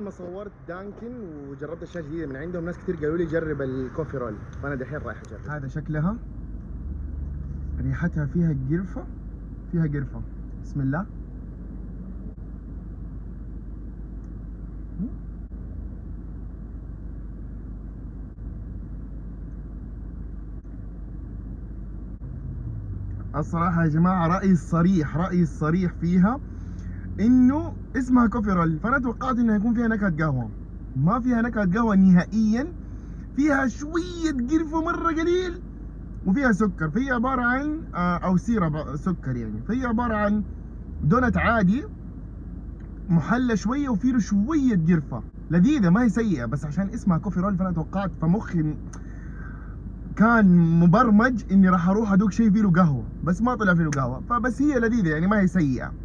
ما صورت دانكن وجربت اشياء جديده من عندهم، ناس كتير قالوا لي جرب الكوفي رول، فانا دحين رايح اجرب. هذا شكلها، ريحتها فيها قرفه، فيها قرفه. بسم الله. الصراحه يا جماعه رايي الصريح فيها انه اسمها كوفي رول، فانا توقعت انها يكون فيها نكهه قهوه. ما فيها نكهه قهوه نهائيا، فيها شويه قرفه مره قليل، وفيها سكر. فهي عباره عن او سيرب سكر يعني. فهي عباره عن دونت عادي محلى شويه وفيه له شويه قرفه لذيذه، ما هي سيئه، بس عشان اسمها كوفي رول فانا توقعت، فمخي كان مبرمج اني راح اروح ادوق شيء فيه له قهوه، بس ما طلع فيه له قهوه. فبس هي لذيذه يعني، ما هي سيئه.